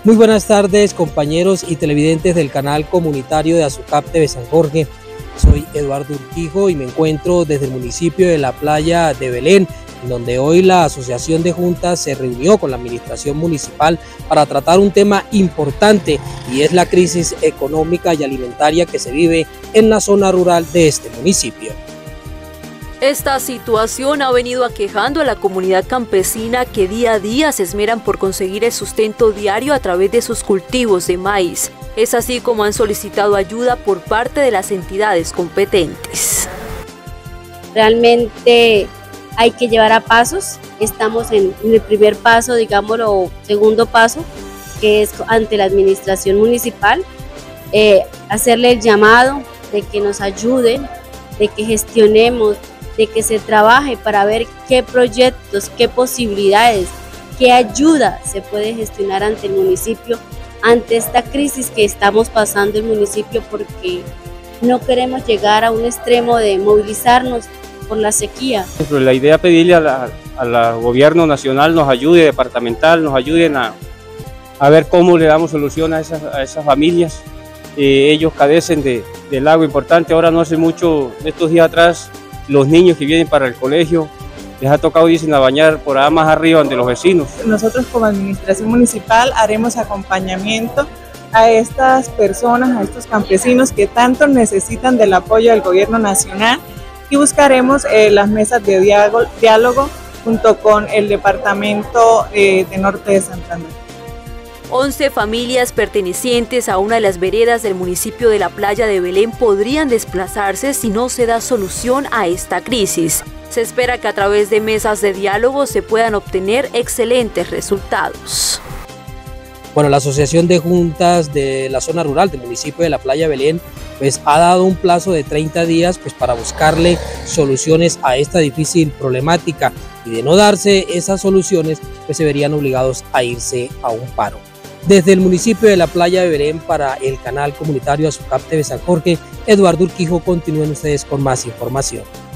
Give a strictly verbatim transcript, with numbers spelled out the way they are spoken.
Muy buenas tardes, compañeros y televidentes del canal comunitario de Azucap T V San Jorge. Soy Eduardo Urquijo y me encuentro desde el municipio de La Playa de Belén, donde hoy la Asociación de Juntas se reunió con la administración municipal para tratar un tema importante, y es la crisis económica y alimentaria que se vive en la zona rural de este municipio. Esta situación ha venido aquejando a la comunidad campesina, que día a día se esmeran por conseguir el sustento diario a través de sus cultivos de maíz. Es así como han solicitado ayuda por parte de las entidades competentes. Realmente hay que llevar a pasos. Estamos en, en el primer paso, digámoslo, o segundo paso, que es ante la administración municipal, eh, hacerle el llamado de que nos ayuden, de que gestionemos, de que se trabaje para ver qué proyectos, qué posibilidades, qué ayuda se puede gestionar ante el municipio, ante esta crisis que estamos pasando el municipio, porque no queremos llegar a un extremo de movilizarnos por la sequía. La idea es pedirle al gobierno nacional nos ayude, departamental, nos ayuden a, a ver cómo le damos solución a esas, a esas familias. Eh, ellos carecen de, del agua importante. Ahora no hace mucho, estos días atrás, los niños que vienen para el colegio, les ha tocado irse a bañar por allá más arriba donde los vecinos. Nosotros como administración municipal haremos acompañamiento a estas personas, a estos campesinos que tanto necesitan del apoyo del gobierno nacional, y buscaremos eh, las mesas de diálogo, diálogo junto con el departamento eh, de Norte de Santander. once familias pertenecientes a una de las veredas del municipio de La Playa de Belén podrían desplazarse si no se da solución a esta crisis. Se espera que a través de mesas de diálogo se puedan obtener excelentes resultados. Bueno, la Asociación de Juntas de la zona rural del municipio de La Playa de Belén pues ha dado un plazo de treinta días pues para buscarle soluciones a esta difícil problemática, y de no darse esas soluciones pues se verían obligados a irse a un paro. Desde el municipio de La Playa de Belén, para el canal comunitario Azucap T V San Jorge, Eduardo Urquijo, continúen ustedes con más información.